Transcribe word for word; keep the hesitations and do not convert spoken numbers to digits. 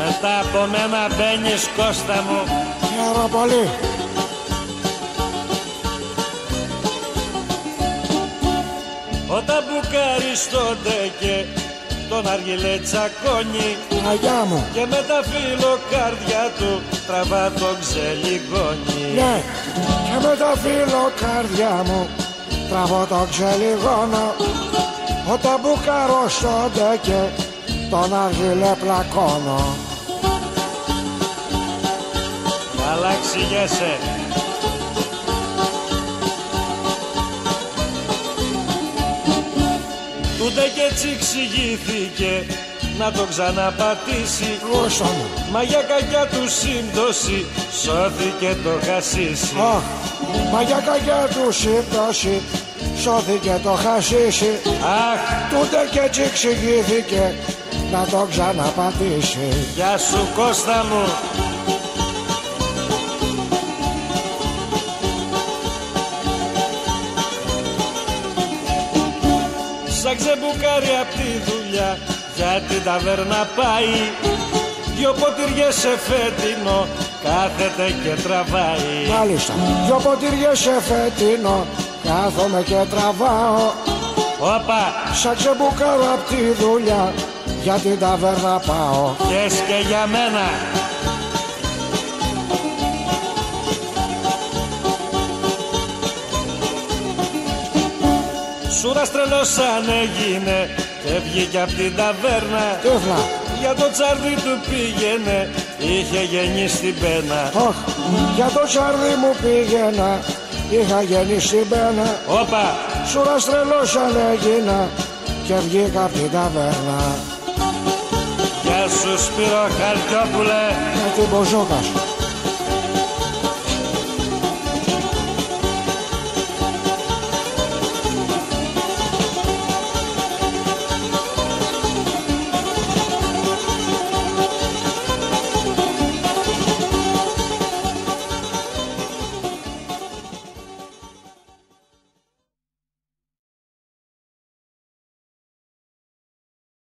Μετά από μένα μπαίνεις, Κώστα μου. Χαίρο πολύ. Όταν μπουκάρεις τον τέκε, τον αργυλέ τσακώνει. Αγιά μου. Και με τα φιλοκάρδια του τραβά το ξελιγόνι. Ναι, και με τα φιλοκάρδια μου τραβώ το ξελιγόνο. Όταν μπουκάρω στον τέκε, τον αργυλέ πλακώνω. Καλά ξηγέσαι. Ούτε κι έτσι εξηγήθηκε να το ξαναπατήσει. Γούσον. Μα για κακιά του σύμπτωση σώθηκε το χασίσι. Oh, μα για κακιά του σύμπτωση σώθηκε το χασίσι. Αχ, Τούτε κι έτσι εξηγήθηκε να το ξαναπατήσει. γεια σου Κώστα μου. Σαν ξεμπουκάρει απ' τη δουλειά για την ταβέρνα πάει. Δυο ποτηριές σε φετινό κάθεται και τραβάει. Μάλιστα, δυο ποτηριές σε φετινό κάθομαι και τραβάω. Όπα, Σαν ξεμπουκάρω απ' τη δουλειά για την ταβέρνα πάω. κες και για μένα. Σούρας τρελός αν έγινε και βγήκε απ' την ταβέρνα. Τύφλα. Για το τσάρδι του πήγαινε, είχε γεννήσει στην πένα. Όχ, για το τσάρδι μου πήγαινα, είχα γεννήσει στην πένα. Όπα, Σούρας τρελός αν έγινα και βγήκα απ' την ταβέρνα. γεια σου Σπύρο Χαρτιόπουλε. Με την ποζόκα σου.